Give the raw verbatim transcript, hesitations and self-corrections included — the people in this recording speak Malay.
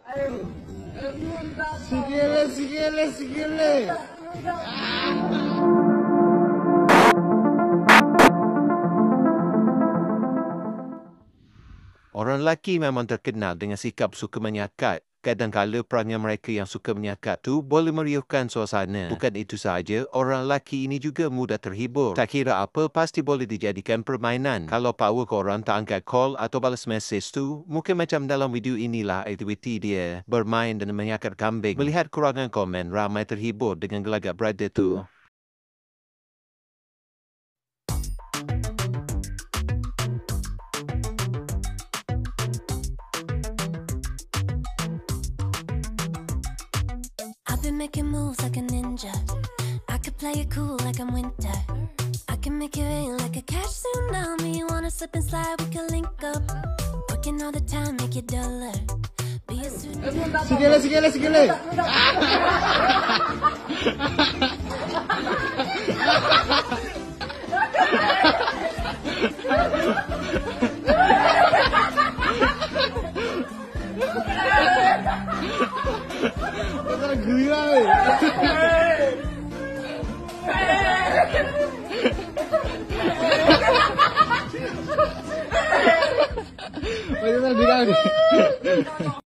Sikile, sikile, sikile. Orang lelaki memang terkenal dengan sikap suka menyakat. Kadang-kadang perangai mereka yang suka menyakat tu boleh meriuhkan suasana. Bukan itu sahaja, orang lelaki ini juga mudah terhibur. Tak kira apa, pasti boleh dijadikan permainan. Kalau power korang tak angkat call atau balas mesej tu, mungkin macam dalam video inilah aktiviti dia. Bermain dan menyakat kambing. Melihat kurangan komen, ramai terhibur dengan gelagat brother tu. I've been making moves like a ninja. I could play it cool like I'm winter. I can make it rain like a cash tsunami. Wanna slip and slide, we can link up. Working all the time, make it duller. Be a suit. Sikile, sikile, sikile. Gila ni. Macam mana gila ni?